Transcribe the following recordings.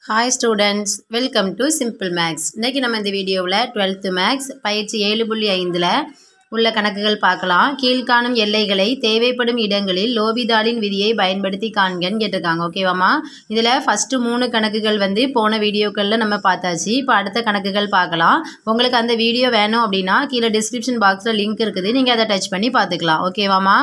Hi students, welcome to Simple Maths. இன்னைக்கு நம்ம இந்த வீடியோவில் 12th Maths பயிற்சி 7.5ல உள்ள கணக்குகள் பார்க்கலாம். கீழ்காணும் எல்லைகளை தேவைப்படும் இடங்களில் லோபிதாலின் விதியை பயன்படுத்தி காண்கன்னு கேட்டிருக்காங்க. ஓகேவாமா? இதில் ஃபஸ்ட்டு 3 கணக்குகள் போன வீடியோக்களில் நம்ம பார்த்தாச்சு. இப்போ அடுத்த கணக்குகள் பார்க்கலாம். உங்களுக்கு அந்த வீடியோ வேணும் அப்படின்னா கீழே டிஸ்கிரிப்ஷன் பாக்ஸில் லிங்க் இருக்குது, நீங்கள் அதை டச் பண்ணி பார்த்துக்கலாம். ஓகேவாமா?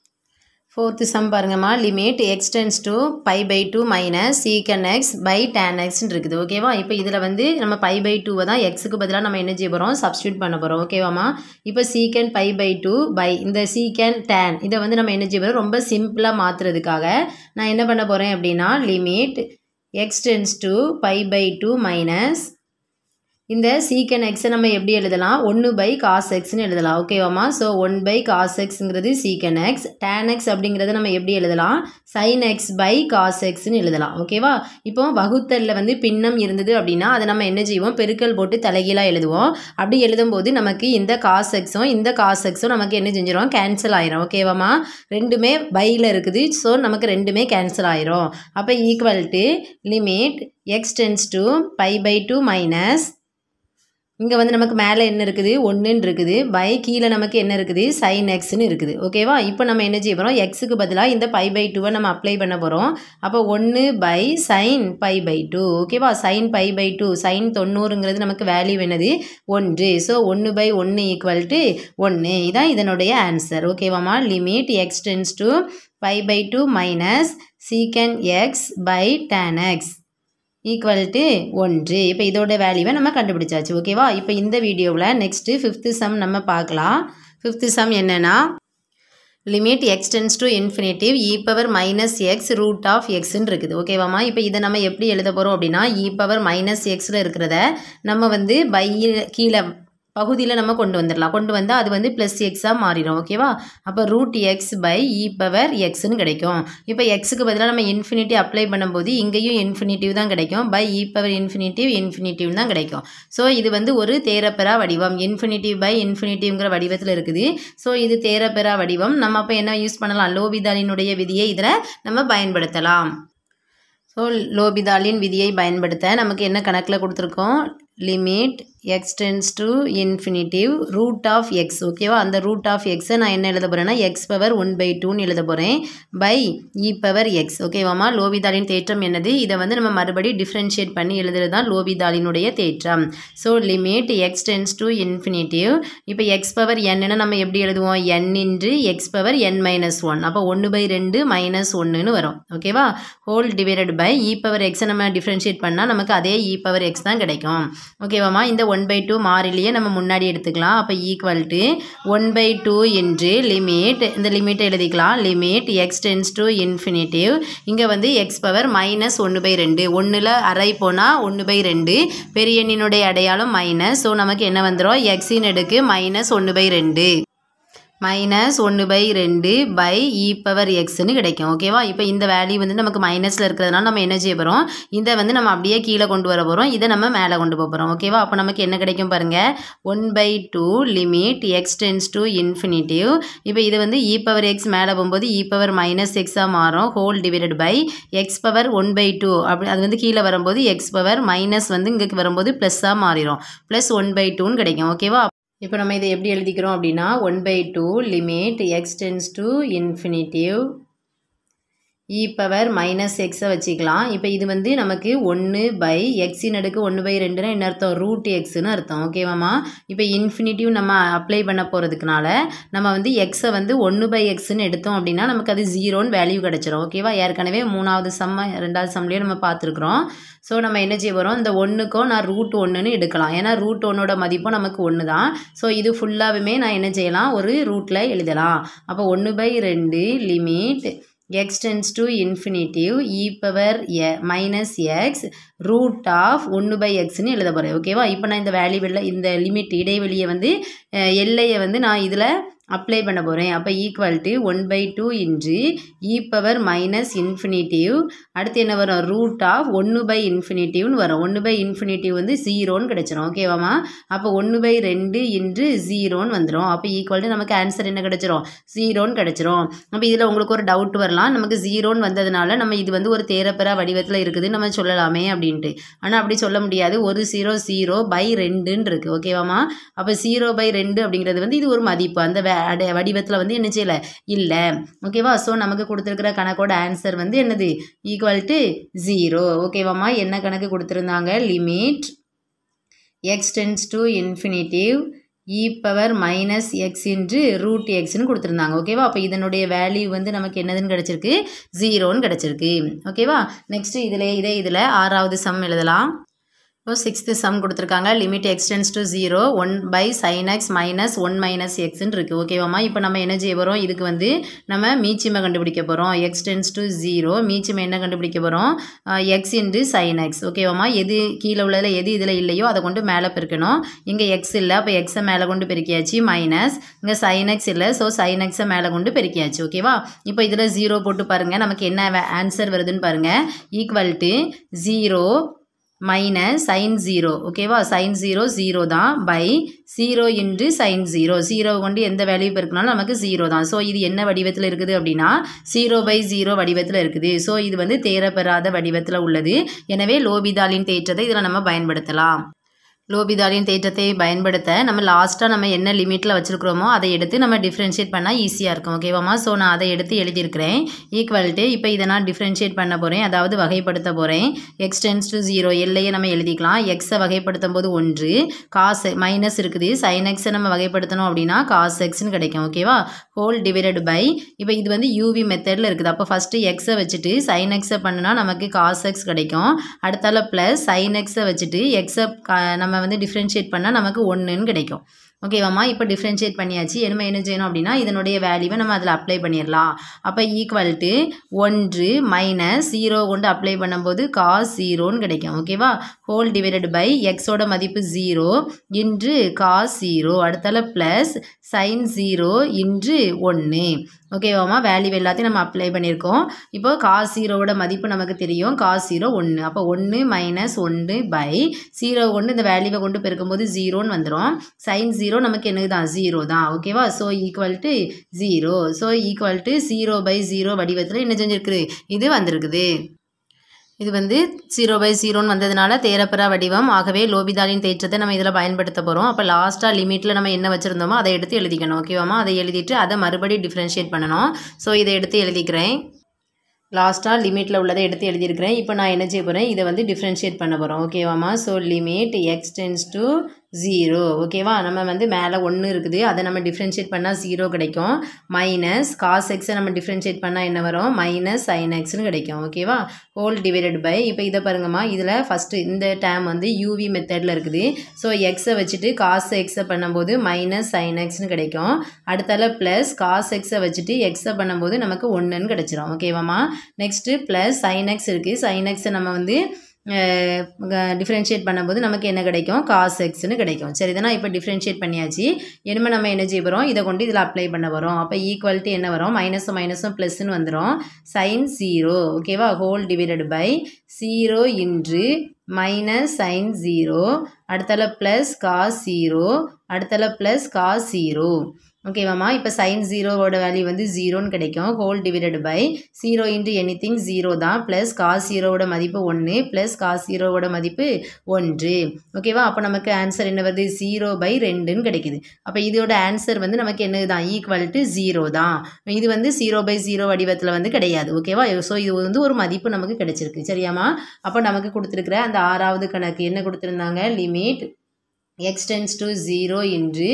4th sum பாருங்கம்மா, limit x tends to pi by 2 minus secant x by tan x இருக்குது. ஓகேவா? இப்போ இதில் நம்ம pi by 2 தான் எக்ஸுக்கு பதிலாக நம்ம என்ன செய்ய போகிறோம், சப்ஸ்டியூட் பண்ண போகிறோம். ஓகேவாமா? இப்போ secant pi by 2 by இந்த secant tan இதை நம்ம என்ன செய்ய போகிறோம், ரொம்ப சிம்பிளாக மாற்றுறதுக்காக நான் என்ன பண்ண போகிறேன் அப்படின்னா, limit x tends to pi by 2 minus இந்த secant x நம்ம எப்படி எழுதலாம், 1 by cos xன்னு எழுதலாம். ஓகேவாமா? ஸோ 1 by cos xங்கிறது secant x, tan x அப்படிங்கிறத நம்ம எப்படி எழுதலாம், sin x by cos xன்னு எழுதலாம். ஓகேவா? இப்போ வகுத்தலில் பின்னம் இருந்தது அப்படின்னா அதை நம்ம என்ன செய்வோம், பெருக்கல் போட்டு தலைகீழாக எழுதுவோம். அப்படி எழுதும்போது நமக்கு இந்த cos xம் இந்த cos xம் நமக்கு என்ன செஞ்சிடும், கேன்சல் ஆயிரும். ஓகேவாமா? ரெண்டுமே பையில் இருக்குது, ஸோ நமக்கு ரெண்டுமே கேன்சல் ஆயிரும். அப்போ equal to limit x tends to pi by 2 minus இங்கே நமக்கு மேலே என்ன இருக்குது, 1ன்னு இருக்குது, பை கீழே நமக்கு என்ன இருக்குது, sin xன்னு இருக்குது. ஓகேவா? இப்போ நம்ம என்ன செய்ய போகிறோம், எக்ஸுக்கு பதிலாக இந்த pi by 2 நம்ம அப்ளை பண்ண போகிறோம். அப்போ 1 by sin pi by 2. ஓகேவா? sin pi by 2 sin 90ங்கிறது நமக்கு வேல்யூ என்னது, 1. So 1 by 1 equal to 1. இதான் இதனுடைய ஆன்சர். ஓகேவாமா? Limit x tends to pi by 2 minus secant x by tan x equal to 1. இப்போ இதோட வேல்யூவை நம்ம கண்டுபிடிச்சாச்சு. ஓகேவா? இப்போ இந்த வீடியோவில் நெக்ஸ்ட்டு 5th சம் நம்ம பார்க்கலாம். 5th சம் என்னென்னா, limit x tends to infinitive e power minus x root of xன்னு இருக்குது. ஓகேவாமா? இப்போ இதை நம்ம எப்படி எழுத போகிறோம் அப்படின்னா, e power minus xல இருக்கிறத நம்ம பை கீழே பகுதியில் நம்ம கொண்டு வந்துடலாம். கொண்டு வந்தால் அது ப்ளஸ் எக்ஸாக மாறிடும். ஓகேவா? அப்போ root x by e power எக்ஸ்ன்னு கிடைக்கும். இப்போ எக்ஸுக்கு பதிலாக நம்ம இன்ஃபினிட்டி அப்ளை பண்ணும்போது இங்கேயும் இன்ஃபினிட்டிவ் தான் கிடைக்கும். பை இ பவர் இன்ஃபினிட்டிவ் தான் கிடைக்கும். ஸோ இது ஒரு தேரப்பெறா வடிவம், இன்ஃபினிட்டிவ் பை இன்ஃபினிட்டிவ்ங்கிற வடிவத்தில் இருக்குது. ஸோ இது தேரப்பெறா வடிவம். நம்ம அப்போ என்ன யூஸ் பண்ணலாம், லோபிதாலினுடைய விதியை இதில் நம்ம பயன்படுத்தலாம். ஸோ லோபிதாலின் விதியை பயன்படுத்த நமக்கு என்ன கணக்கில் கொடுத்துருக்கோம், limit x tends to infinitive root of x. ஓகேவா? அந்த root of x நான் என்ன எழுத போகிறேன்னா, x பவர் 1/2ன்னு எழுத போகிறேன், பை e பவர் x. ஓகேவாமா? லோபிதாலின் தேற்றம் என்னது, இதை நம்ம மறுபடி டிஃப்ரென்ஷியேட் பண்ணி எழுதுறது தான் லோபிதாலினுடைய தேற்றம். So limit x tends to infinitive. இப்போ x பவர் n நம்ம எப்படி எழுதுவோம், n into x power n minus 1. அப்போ 1/2 மைனஸ் 1ன்னு வரும். ஓகேவா? Whole divided by e power எக்ஸை நம்ம டிஃப்ரென்ஷியேட் பண்ணால் நமக்கு அதே இ பவர் எக்ஸ் தான் கிடைக்கும். ஓகேவாமா? இந்த 1/2 மாறிலியே நம்ம முன்னாடி எடுத்துக்கலாம். அப்போ ஈக்குவல் டு 1/2 என்று லிமிட், இந்த லிமிட்டை எழுதிக்கலாம், limit x tends to infinitive. இங்கே x பவர் மைனஸ் 1/2, 1ல் அரை போனால் 1/2, பெரிய எண்ணினுடைய அடையாளம் மைனஸ். ஸோ நமக்கு என்ன வந்துடும், எக்ஸின் எடுக்கு minus 1/2 minus 1/2 by e power எக்ஸ்ன்னு கிடைக்கும். ஓகேவா? இப்போ இந்த வேல்யூ நமக்கு மைனஸில் இருக்கிறதுனால நம்ம என்ன செய்ய போகிறோம், இதை நம்ம அப்படியே கீழே கொண்டு வர போகிறோம், இதை நம்ம மேலே கொண்டு போக போகிறோம். ஓகேவா? அப்போ நமக்கு என்ன கிடைக்கும் பாருங்கள், 1/2 limit x tends to infinitive. இப்போ இது இ பவர் எக்ஸ் மேலே போகும்போது இ பவர் மைனஸ் எக்ஸாக மாறும், whole divided by x power 1/2. அப்படி அது கீழே வரும்போது எக்ஸ் பவர் மைனஸ் இங்கே வரும்போது ப்ளஸ்ஸாக மாறிடும், ப்ளஸ் 1/2ன்னு கிடைக்கும். ஓகேவா? இப்போ நம்ம இதை எப்படி எழுதிக்கிறோம் அப்படின்னா, 1/2 limit x tends to infinitive e power minus எக்ஸை வச்சுக்கலாம். இப்போ இது நமக்கு 1 பை எக்ஸின் அடுக்கு 1/2ன்னா என்ன அர்த்தம், ரூட் எக்ஸ்ன்னு அர்த்தம். ஓகேவாமா? இப்போ இன்ஃபினிட்டிவ் நம்ம அப்ளை பண்ண போகிறதுக்குனால நம்ம எக்ஸை 1/xன்னு எடுத்தோம் அப்படின்னா நமக்கு அது 0ன்னு வேல்யூ கிடச்சிரும். ஓகேவா? ஏற்கனவே 3வது சம் 2வது சம்லேயே நம்ம பார்த்துருக்குறோம். ஸோ நம்ம என்ன செய்ய போகிறோம், இந்த 1க்கும் நான் ரூட் 1ன்னு எடுக்கலாம். ஏன்னா ரூட் 1ஓட மதிப்பும் நமக்கு 1 தான். ஸோ இது ஃபுல்லாகவுமே நான் என்ன செய்யலாம், ஒரு ரூட்டில் எழுதலாம். அப்போ 1/2 limit x tends to infinitive e power minus x root of 1/xன்னு எழுத போகிறேன். ஓகேவா? இப்போ நான் இந்த வேல்யூவில் இந்த லிமிட் இடைவெளியை எல்லையை நான் இதில் அப்ளை பண்ண போகிறேன். அப்போ equal to 1/2 into e power minus infinitive, அடுத்து என்ன வரும், ரூட் ஆஃப் 1/∞ வரும். 1/∞ வந்து 0ன்னு கிடச்சிரும். ஓகேவாம்மா? அப்போ 1/2 இன்ட்டு 0ன்னு வந்துடும். அப்போ ஈக்குவல் டு நமக்கு ஆன்சர் என்ன கிடச்சிரும், 0ன்னு கிடச்சிரும். அப்போ இதில் உங்களுக்கு ஒரு டவுட் வரலாம், நமக்கு 0ன்னு வந்ததுனால நம்ம இது வந்து ஒரு தேரப்பெறா வடிவத்தில் இருக்குது நம்ம சொல்லலாமே அப்படின்ட்டு. ஆனால் அப்படி சொல்ல முடியாது. ஒரு 0 0/2ன்னு இருக்குது. ஓகேவாம்மா? அப்போ 0/2 அப்படிங்கிறது வந்து இது ஒரு மதிப்பு, அந்த வடிவத்தில் வந்து என்ன செய்யலை, இல்லை. ஓகேவா? ஸோ நமக்கு கொடுத்துருக்கிற கணக்கோட ஆன்சர் வந்து என்னது, ஈக்குவல் டு 0. ஓகேவாம்மா? என்ன கணக்கு கொடுத்துருந்தாங்க, limit x tends to infinitive e power minus x into root எக்ஸ்ன்னு கொடுத்துருந்தாங்க. ஓகேவா? அப்போ இதனுடைய வேல்யூ வந்து நமக்கு என்னதுன்னு கிடச்சிருக்கு, 0ன்னு கிடச்சிருக்கு. ஓகேவா? நெக்ஸ்ட்டு இதில் 6வது சம் எழுதலாம். இப்போ 6th சம் கொடுத்துருக்காங்க. Limit x tends to 0 1/sin x minus 1 minus எக்ஸ்ன்னு இருக்குது. ஓகேவாம்மா? இப்போ நம்ம என்ன செய்ய போகிறோம், இதுக்கு வந்து நம்ம மீச்சிமை கண்டுபிடிக்க போகிறோம். x டென்ஸ் டு 0 மீச்சிமை என்ன கண்டுபிடிக்க போகிறோம், x இன்ட்டு sin x. ஓகேவாம்மா? எது கீழே உள்ளதில் எது இதில் இல்லையோ அதை கொண்டு மேலே பெருக்கணும். இங்கே x இல்லை, அப்போ எக்ஸை மேலே கொண்டு பெருக்கியாச்சு, மைனஸ் இங்கே sin x இல்லை, ஸோ sin x மேலே கொண்டு பெருக்கியாச்சு. ஓகேவா? இப்போ இதில் 0 போட்டு பாருங்கள், நமக்கு என்ன ஆன்சர் வருதுன்னு பாருங்கள். Equal to 0 minus sine 0. ஓகேவா? சைன் 0 0 தான், பை 0 இன்ட்டு சைன் 0. 0 கொண்டு எந்த வேல்யூ பெருக்கினாலும் நமக்கு 0 தான். ஸோ இது என்ன வடிவத்தில் இருக்குது அப்படின்னா 0/0 வடிவத்தில் இருக்குது. ஸோ இது வந்து தேரப்பெறாத வடிவத்தில் உள்ளது. எனவே லோபிதாலின் தேற்றத்தை இதில் நம்ம பயன்படுத்தலாம். லோபிதாலின் தேற்றத்தை பயன்படுத்த நம்ம லாஸ்ட்டாக நம்ம என்ன லிமிட்டில் வச்சுருக்கிறோமோ அதை எடுத்து நம்ம டிஃப்ரென்ஷியேட் பண்ணால் ஈஸியாக இருக்கும். ஓகேவாம்மா? ஸோ நான் அதை எடுத்து எழுதியிருக்கிறேன். ஈக்குவல் டு இப்போ இதை நான் டிஃப்ரென்ஷியேட் பண்ண போகிறேன், அதாவது வகைப்படுத்த போகிறேன். x டென்ஸ் டு 0 எல்லையை நம்ம எழுதிக்கலாம். எக்ஸை வகைப்படுத்தும் போது 1, காஸ் மைனஸ் இருக்குது, சைன் எக்ஸை நம்ம வகைப்படுத்தணும் அப்படின்னா காஸ் எக்ஸ்ன்னு கிடைக்கும். ஓகேவா? ஹோல் டிவைடட் பை, இப்போ இது வந்து யூவி மெத்தடில் இருக்குது. அப்போ ஃபஸ்ட்டு எக்ஸை வச்சுட்டு சைன் எக்ஸை பண்ணுனா நமக்கு காஸ் எக்ஸ் கிடைக்கும். அடுத்தால ப்ளஸ் சைன் எக்ஸை வச்சுட்டு எக்ஸை நம்ம வந்து டிஃப்ரென்ஷியேட் பண்ணால் நமக்கு 1ன்னு கிடைக்கும். ஓகேவாம்மா? இப்போ டிஃப்ரென்ஷியேட் பண்ணியாச்சு. என்ன செய்யணும் அப்படின்னா இதனுடைய வேல்யூவை நம்ம அதில் அப்ளை பண்ணிடலாம். அப்போ ஈக்குவல் டு 1 மைனஸ் 0 கொண்டு அப்ளை பண்ணும்போது காஸ் 0ன்னு கிடைக்கும். ஓகேவா? ஹோல் டிவைடட் பை எக்ஸோட மதிப்பு 0 இன்று காஸ் 0, அடுத்தால ப்ளஸ் சைன் 0 இன்று 1. ஓகேவாம்மா? வேல்யூ எல்லாத்தையும் நம்ம அப்ளை பண்ணியிருக்கோம். இப்போ காஸ் 0வோட மதிப்பு நமக்கு தெரியும், காஸ் 0 1. அப்போ 1 மைனஸ் 1 பை 0 கொண்டு இந்த வேல்யூவை கொண்டு பெருக்கும்போது 0ன்னு வந்துடும். சைன் 0 நமக்கு என்னது தான், 0 தான். ஓகேவா? So equal to 0. So equal to 0/0 வடிவத்தில் என்ன செஞ்சுருக்குது, இது வந்திருக்குது. இது வந்து 0/0ன்னு வந்ததுனால தேரப்பெறா வடிவம். ஆகவே லோபிதாலின் தேற்றத்தை நம்ம இதில் பயன்படுத்த போகிறோம். அப்போ லாஸ்ட்டாக லிமிட்டில் நம்ம என்ன வச்சுருந்தோமோ அதை எடுத்து எழுதிக்கணும். ஓகேவாம்மா? அதை எழுதிட்டு அதை மறுபடியும் டிஃப்ரென்ஷியேட் பண்ணணும். ஸோ இதை எடுத்து எழுதிக்கிறேன். லாஸ்ட்டாக லிமிட்டில் உள்ளதை எடுத்து எழுதியிருக்கிறேன். இப்போ நான் என்ன செய்ய போகிறேன், இதை வந்து டிஃப்ரென்ஷியேட் பண்ண போகிறோம். ஓகேவாம்மா? So limit x tends to 0. ஓகேவா? நம்ம வந்து மேலே 1 இருக்குது, அதை நம்ம டிஃப்ரென்ஷியேட் பண்ணால் 0 கிடைக்கும். மைனஸ் காஸ் எக்ஸை நம்ம டிஃப்ரென்ஷியேட் பண்ணால் என்ன வரும், மைனஸ் சைன் எக்ஸ்ன்னு கிடைக்கும். ஓகேவா? ஹோல் டிவைடட் பை, இப்போ இதை பாருங்கம்மா, இதில் ஃபஸ்ட்டு இந்த டேம் வந்து யூவி மெத்தடில் இருக்குது. ஸோ எக்ஸை வச்சுட்டு காஸ் எக்ஸை பண்ணும்போது மைனஸ் சைன் எக்ஸ்ன்னு கிடைக்கும். அடுத்தால ப்ளஸ் காஸ் எக்ஸை வச்சுட்டு எக்ஸை பண்ணும்போது நமக்கு 1ன்னு கிடச்சிரும். ஓகேவாம்மா? நெக்ஸ்ட்டு ப்ளஸ் சைன் எக்ஸ் இருக்குது. சைன் எக்ஸை நம்ம வந்து டிஃப்ரென்ஷியேட் பண்ணும்போது நமக்கு என்ன கிடைக்கும், காஸ் எக்ஸ்ன்னு கிடைக்கும். சரி, இதை நான் இப்போ டிஃப்ரென்ஷியேட் பண்ணியாச்சு. இனிமேல் நம்ம என்ன செய்ய போகிறோம், இதை கொண்டு இதில் அப்ளை பண்ண வரோம். அப்போ ஈக்குவல் டு என்ன வரும், மைனஸும் மைனஸும் ப்ளஸ்ன்னு வந்துடும். சைன் 0. ஓகேவா? ஹோல் டிவைடட் பை 0 இன்று மைனஸ் சைன் 0, அடுத்தால ப்ளஸ் காஸ் 0, அடுத்தால ப்ளஸ் காஸ் 0. ஓகேவாம்மா? இப்போ சைன் 0வோட வேல்யூ வந்து 0ன்னு கிடைக்கும். Whole divided by 0 into anything 0 தான், ப்ளஸ் காஸ் 0வோட மதிப்பு 1, ப்ளஸ் காஸ் 0வோட மதிப்பு 1. ஓகேவா? அப்போ நமக்கு ஆன்சர் என்ன வருது, 0/2ன்னு கிடைக்குது. அப்போ இதோட ஆன்சர் வந்து நமக்கு என்னது தான், ஈக்குவல் டு 0 தான். இது வந்து 0/0 வடிவத்தில் வந்து கிடையாது. ஓகேவா? ஸோ இது வந்து ஒரு மதிப்பு நமக்கு கிடைச்சிருக்கு. சரியாம்மா? அப்போ நமக்கு கொடுத்துருக்குற அந்த 6வது கணக்கு என்ன கொடுத்துருந்தாங்க, லிமிட் x டென்ஸ் டு 0 இன்று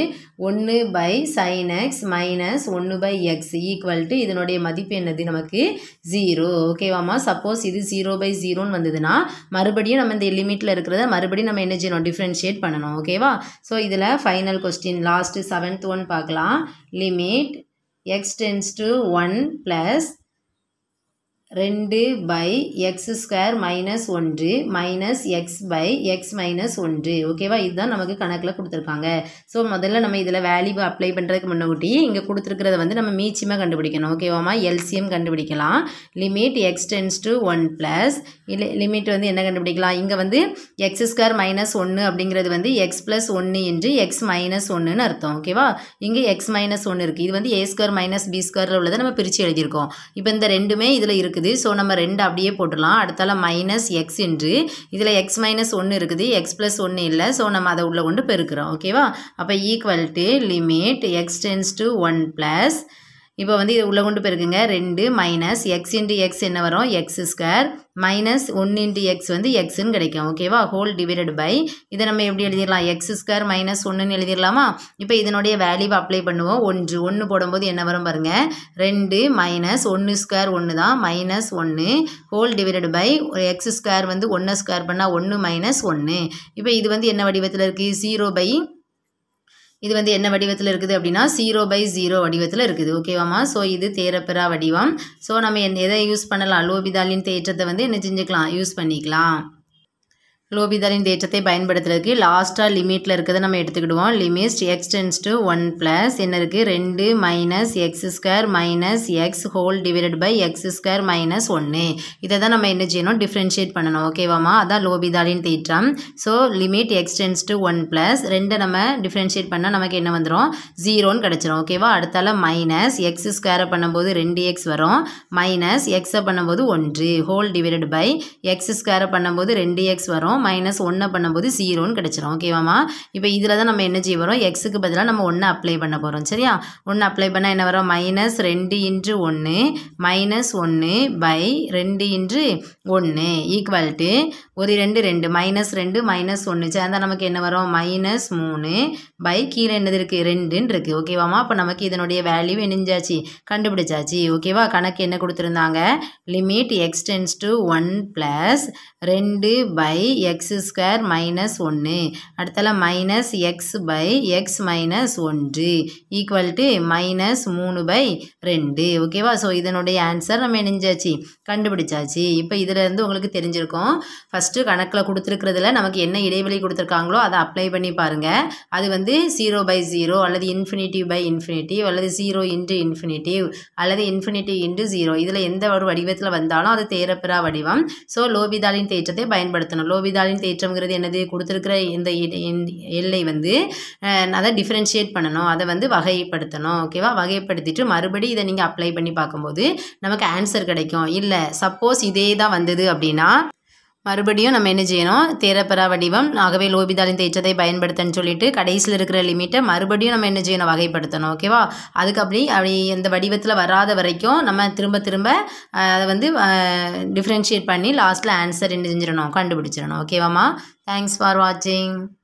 1/sin x minus 1/x equal to இதனுடைய மதிப்பு என்னது நமக்கு 0. ஓகேவாம்மா? சப்போஸ் இது 0/0ன்னு வந்ததுன்னா மறுபடியும் நம்ம இந்த லிமிட்டில் இருக்கிறத மறுபடியும் நம்ம என்ன செய்யணும், டிஃப்ரென்ஷியேட் பண்ணணும். ஓகேவா? ஸோ இதில் final question last 7th one பார்க்கலாம். Limit x tends to 1 plus 2 by x square minus 1 minus x by x minus 1. ஓகேவா, இதுதான் நமக்கு கணக்கில் கொடுத்துருக்காங்க. ஸோ முதல்ல நம்ம இதில் வேல்யூ அப்ளை பண்ணுறதுக்கு முன்னாடி இங்கே கொடுத்துருக்கிறத வந்து நம்ம மீச்சியமாக கண்டுபிடிக்கணும். ஓகேவாமா, எல்சிஎம் கண்டுபிடிக்கலாம். Limit x tends to 1 plus limit வந்து என்ன கண்டுபிடிக்கலாம், இங்கே வந்து எக்ஸ் ஸ்கொயர் மைனஸ் 1 அப்படிங்கிறது வந்து x plus 1 into x minus 1ன்னு அர்த்தம். ஓகேவா, இங்கே எக்ஸ் மைனஸ் 1 இருக்குது. இது வந்து ஏ ஸ்கொயர் மைனஸ் பி ஸ்கொயரில் உள்ளதை நம்ம பிரித்து எழுதியிருக்கோம். இப்போ இந்த ரெண்டுமே இதில் இருக்குது. ஸோ நம்ம 2 அப்படியே போட்டுடலாம். அடுத்தால மைனஸ் எக்ஸ் என்று இதில் எக்ஸ் மைனஸ் 1 இருக்குது, எக்ஸ் ப்ளஸ் 1 இல்லை. ஸோ நம்ம அதை உள்ள கொண்டு பெருக்கிறோம். ஓகேவா, அப்போ equal to limit x tends to 1 plus இப்போ வந்து இது உள்ளே கொண்டு பெருக்குங்க 2 மைனஸ் எக்ஸ் இன்ட்டு எக்ஸ் என்ன வரும், x square minus 1 into x வந்து எக்ஸ்ன்னு கிடைக்கும். ஓகேவா, ஹோல் டிவைடட் பை இதை நம்ம எப்படி எழுதிடலாம், எக்ஸ் ஸ்கொயர் மைனஸ் 1ன்னு எழுதிடலாமா. இப்போ இதனுடைய வேல்யூவை அப்ளை பண்ணுவோம். 1 போடும்போது என்ன வரும் பாருங்கள், 2 மைனஸ் 1 ஸ்கொயர் 1 தான் minus 1 whole divided by x square வந்து 1 ஸ்கொயர் பண்ணால் 1 மைனஸ் 1. இப்போ இது வந்து என்ன வடிவத்தில் இருக்குது, 0 பை இது வந்து என்ன வடிவத்தில் இருக்குது அப்படின்னா 0/0 வடிவத்தில் இருக்குது. ஓகேவாமா, ஸோ இது தேரப்பெறா வடிவம். ஸோ நம்ம எதை யூஸ் பண்ணலாம், லோபிதாலின் தேற்றத்தை வந்து என்ன செஞ்சுக்கலாம், யூஸ் பண்ணிக்கலாம். லோபிதாலின் தேற்றத்தை பயன்படுத்துறதுக்கு லாஸ்ட்டாக லிமிட்டில் இருக்கிறத நம்ம எடுத்துக்கிடுவோம். Limit x tends to 1 plus என்ன இருக்குது, 2 minus x square minus x whole divided by x square minus 1. இதை தான் நம்ம என்ன செய்யணும், டிஃப்ரென்ஷியேட் பண்ணணும். ஓகேவாமா, அதான் லோபிதாலின் தேற்றம். So limit x tends to 1 plus 2 நம்ம டிஃப்ரென்ஷியேட் பண்ணால் நமக்கு என்ன வந்துடும், 0ன்னு கிடச்சிரும். ஓகேவா, அடுத்தால மைனஸ் எக்ஸ் ஸ்கொயரை பண்ணும்போது 2x வரும், மைனஸ் எக்ஸை பண்ணும்போது 1 ஹோல் டிவைடட் பை எக்ஸ் ஸ்கொயரை பண்ணும்போது 2x வரும், மைனஸ் 1 பண்ணும்போது 0ன்னு கிடச்சிரும். ஓகேவாமா, இப்போ இதில் தான் நம்ம என்ன செய்ய போகிறோம், எக்ஸுக்கு பதிலாக நம்ம 1 அப்ளை பண்ண போகிறோம். சரியா, 1 அப்ளை பண்ணால் என்ன வரும், minus 2 into 1 minus 1 by 2 into 1 equal to ஒரு 2 மைனஸ் 2 மைனஸ் 1 சேர்ந்தால் நமக்கு என்ன வரும், மைனஸ் 3 பை கீழே என்னது இருக்குது, 2ன்னு இருக்குது. ஓகேவாமா, அப்போ நமக்கு இதனுடைய வேல்யூ என்னஞ்சாச்சு, கண்டுபிடிச்சாச்சு. ஓகேவா, கணக்கு என்ன கொடுத்துருந்தாங்க, limit x tends to 1 plus 2 by x square minus 1 அடுத்தால minus x by x minus 1 equal to minus 3/2. ஓகேவா, ஸோ இதனுடைய ஆன்சர் நம்ம என்னஞ்சாச்சு, கண்டுபிடிச்சாச்சு. இப்போ இதில் இருந்து உங்களுக்கு தெரிஞ்சிருக்கும், ஃபஸ்ட்டு கணக்கில் கொடுத்துருக்கிறதுல நமக்கு என்ன இடைவெளி கொடுத்துருக்காங்களோ அதை அப்ளை பண்ணி பாருங்கள். அது வந்து 0/0 அல்லது இன்ஃபினிட்டிவ் பை இன்ஃபினிட்டிவ் அல்லது 0 இன்ட்டு இன்ஃபினிட்டிவ் அல்லது இன்ஃபினிட்டிவ் இன்ட்டு 0 இதில் எந்த ஒரு வடிவத்தில் வந்தாலும் அது தேரப்பெறா வடிவம். ஸோ லோபிதாலின் தேற்றத்தை பயன்படுத்தணும். லோபிதாலின் தேற்றம்ங்கிறது என்னது, கொடுத்துருக்கிற இந்த எல்லை வந்து அதை டிஃப்ரென்ஷியேட் பண்ணணும், அதை வந்து வகைப்படுத்தணும். ஓகேவா, வகைப்படுத்திட்டு மறுபடியும் இதை நீங்கள் அப்ளை பண்ணி பார்க்கும்போது நமக்கு ஆன்சர் கிடைக்கும். இல்லை சப்போஸ் இதே தான் வந்தது அப்படின்னா மறுபடியும் நம்ம என்ன செய்யணும், தேரப்பெறா வடிவம், ஆகவே லோபிதாலின் தேற்றத்தை பயன்படுத்தன்னு சொல்லிட்டு கடைசியில் இருக்கிற லிமிட்டை மறுபடியும் நம்ம என்ன செய்யணும், வகைப்படுத்தணும். ஓகேவா, அதுக்கு அப்படி எந்த வடிவத்தில் வராத வரைக்கும் நம்ம திரும்ப அதை வந்து டிஃப்ரென்ஷியேட் பண்ணி லாஸ்ட்டில் ஆன்சர் என்ன செஞ்சிடணும், கண்டுபிடிச்சிடணும். ஓகேவாம்மா, தேங்க்ஸ் ஃபார் வாட்சிங்.